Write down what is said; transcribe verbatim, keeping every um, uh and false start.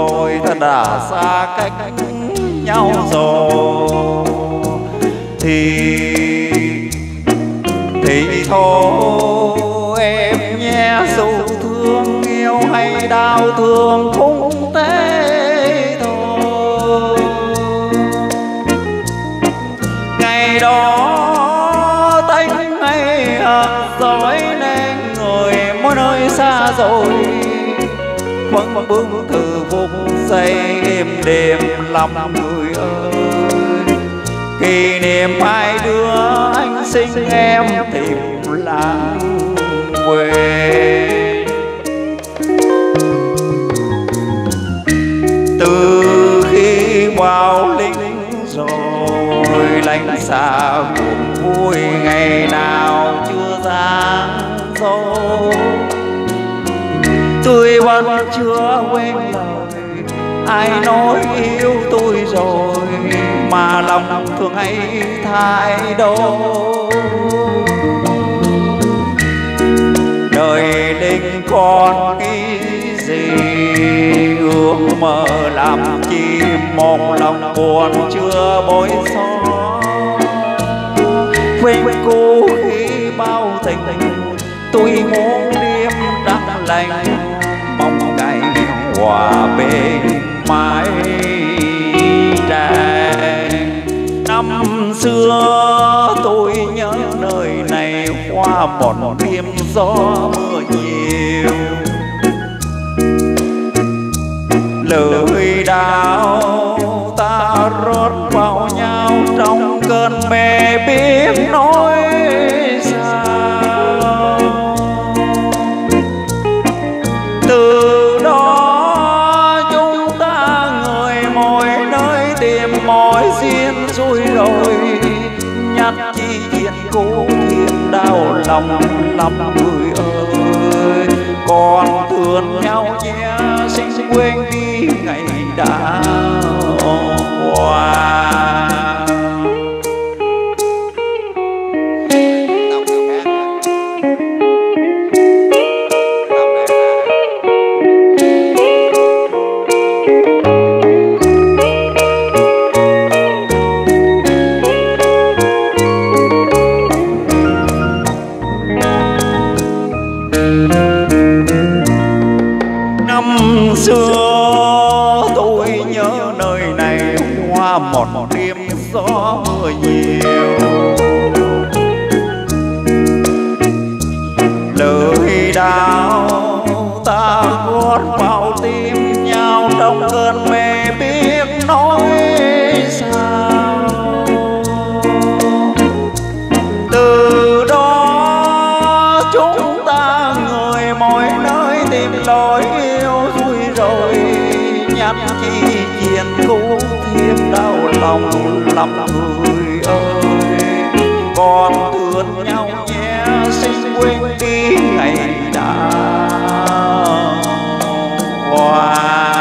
rồi ta đã xa cách nhau rồi thì thì thôi em nhé, dù thương yêu hay đau thương cũng thế thôi. Ngày đó tánh hay hờn dỗi nên người mỗi nơi xa rồi, vẫn bước từ vùng xây êm đềm lòng người ơi. Kỷ niệm hai đứa anh sinh em tìm làng quê. Từ khi vào lính rồi lánh xa buồn vui, ngày nào chưa dáng dâu tôi vẫn chưa quên lời ai nói yêu tôi rồi, mà lòng thương ấy thay đâu. Đời linh còn nghĩ gì, ước mơ làm chi, một lòng buồn chưa bối xóa. Quên cô khi bao tình tôi muốn đêm đắng lạnh, mong ngày hòa bên mái tranh. Năm xưa tôi nhớ nơi này qua một đêm gió mưa nhiều, lời đau ta rót vào nhau trong cơn mê biết nói sao. Từ đó chúng ta người mỗi nơi tìm mỗi duyên rồi rồi, nhắc chi chuyện cũ thêm đau lòng lắm người ơi. Còn thương nhau nhé, xin quên đi ngày đã qua. Năm xưa tôi nhớ nơi này qua một đêm gió mưa nhiều, lời đau ta gót vào tim nhau trong cơn mê biết nói sao. Từ đó chúng ta người mỗi nơi tìm lối yêu vui rồi, nhắc chi chuyện cũ thêm đau lòng lắm người ơi. Còn thương nhau nhé, xin quên đi ngày đã qua.